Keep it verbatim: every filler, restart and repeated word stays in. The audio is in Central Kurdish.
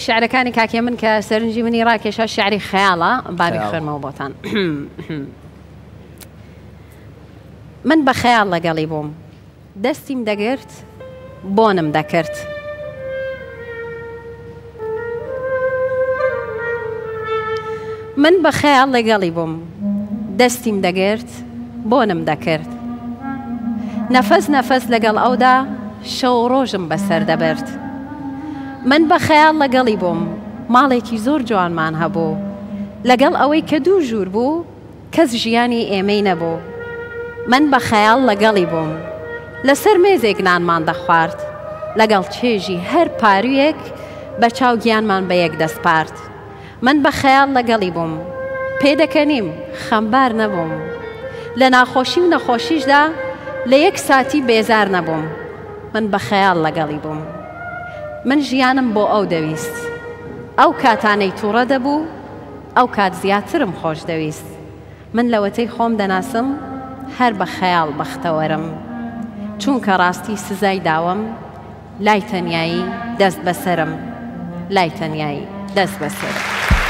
شعرەکانی کاکێ من کە سەرنجی منی ڕاکێشا شعری خەیاڵە بابی خوێنمەوە بۆتان. من بە خەیاڵ لەگەڵی بووم، دەستیم دەگرت بۆنم دەکرد. من بە خەیاڵ لەگەڵی بووم، دەستیم دەگرت بۆنم دەکرد. نەفەس نەفەس لەگەڵ ئەودا شەو ڕۆژم بەسەر دەبرد. من بە خەیاڵ لەگەڵی بووم، ماڵێکی زۆر جوانمان هەبوو، لەگەڵ ئەوەی کە دوو ژوور بوو کەس ژیانی ئێمەی نەبوو. من بە خەیاڵ لەگەڵی بووم، لەسەر مێزێک نانمان دەخوارد، لەگەڵ چێژی هەر پارویەک بە چاو گیانمان بە یەک دەسپارد. من بە خەیاڵ لەگەڵی بووم، پێدەکەنیم خەمبار نەبووم، لە ناخۆشی و نەخۆشیشدا لە یەک ساتی بێزار نەبووم. من بە خەیاڵ لەگەڵی بووم، من ژیانم بۆ ئەو دەویست، ئەو کاتانەی تووڕە دەبوو، ئەو کات زیاترم خۆش دەویست. من لەوەتەی خۆم دەناسم هەر بە خەیاڵ بەختەوەرم، چونکە ڕاستی سزای داوم، لای تەنیایی دەست بەسەرم، لای تەنیایی دەست بەسەر.